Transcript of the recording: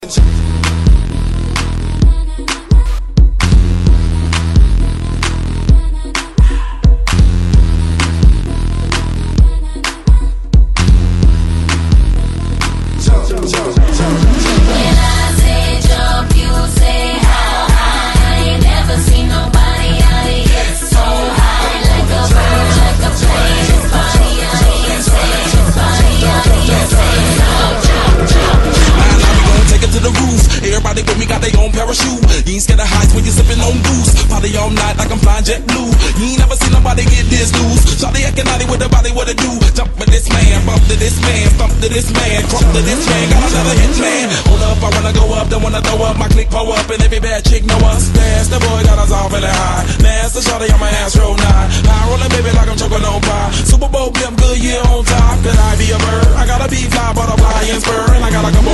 Everybody with me got their own parachute. You ain't scared of heights when you sipping on booze. Party all night like I'm flying jet blue. You ain't never seen nobody get this loose. Shawty acting naughty with the body, what it do? Jump with this man, bump to this man, thump to this man, crump to this man. Got another hit man. Hold up, I wanna go up, don't wanna throw up. My click pull up and every bad chick know us. Dance, the boy got us all really high. Master shawty on my ass roll 9. High rolling baby like I'm choking on pie. Super Bowl, I'm good, yeah, on top. Could I be a bird? I gotta be fly, butterfly and spur. And I got like a